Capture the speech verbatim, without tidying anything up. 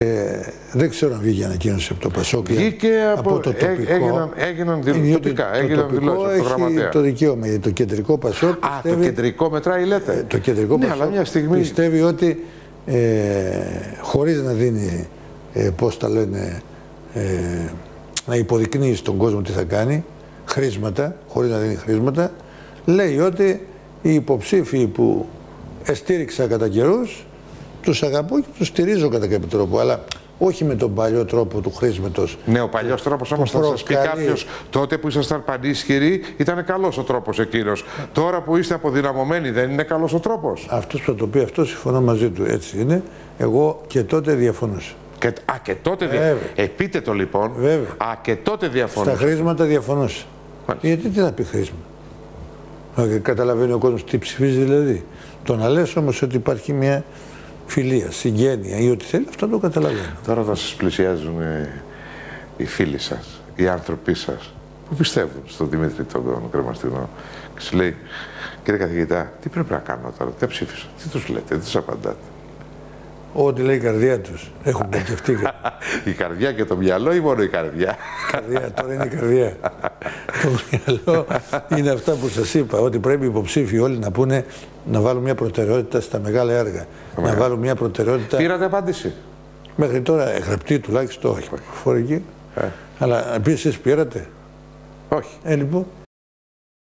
Ε, δεν ξέρω αν βγήκε ανακοίνωση από το Πασόκ. Βγήκε από, από το τοπικό. Έγιναν, έγιναν δηλωτικά. Το έγιναν τοπικό δηλώσεις από το έχει γραμματέα. το δικαίωμα. Το κεντρικό Πασόκ. Α, πιστεύει, το κεντρικό μετράει, λέτε. Ε, το κεντρικό ναι, Πασόκ αλλά μια στιγμή... πιστεύει ότι ε, χωρίς να δίνει, ε, πώς τα λένε, ε, να υποδεικνύει στον κόσμο τι θα κάνει, χρήσματα, χωρίς να δίνει χρήσματα, λέει ότι οι υποψήφοι που εστήριξα κατά καιρούς, τους αγαπώ και τους στηρίζω κατά κάποιο τρόπο, αλλά όχι με τον παλιό τρόπο του χρήσματος. Ναι, ο παλιός τρόπος όμως θα σας πει κάποιος, τότε που ήσασταν πανίσχυροι ήταν καλός ο τρόπος εκείνος. Τώρα που είστε αποδυναμωμένοι δεν είναι καλός ο τρόπος. Αυτός που θα το πει αυτό συμφωνώ μαζί του, έτσι είναι. Εγώ και τότε διαφωνούσα. Και, α, και τότε δια... ε, πείτε το λοιπόν. Βέβαια. Α, και τότε διαφωνούσα. Στα χρήσματα διαφωνούσα. Μάλιστα. Γιατί τι θα πει χρήσμα. Καταλαβαίνει ο κόσμος τι ψηφίζει δηλαδή. Το να λες όμως ότι υπάρχει μια φιλία, συγγένεια ή ό,τι θέλει, αυτό το καταλαβαίνω. Τώρα θα σας πλησιάζουν ε, οι φίλοι σας, οι άνθρωποι σας που πιστεύουν στον Δημήτρη τον Κρεμαστινό και σου λέει, κύριε καθηγητά, τι πρέπει να κάνω τώρα, τι ψήφισα, τι τους λέτε, τι τους απαντάτε. Ό,τι λέει η καρδιά τους. Έχουν μπερδευτεί. Η καρδιά και το μυαλό ή μόνο η καρδιά. Η καρδιά, τώρα είναι η καρδιά. Το μυαλό είναι αυτά που σας είπα, ότι πρέπει οι υποψήφοι όλοι να πούνε να βάλουν μια προτεραιότητα στα μεγάλα έργα. Να yeah. βάλουν μια προτεραιότητα. Πήρατε απάντηση. Μέχρι τώρα γραπτή τουλάχιστον όχι. Φορική. Yeah. Αλλά επίσης πήρατε. Όχι. Ε, λοιπόν.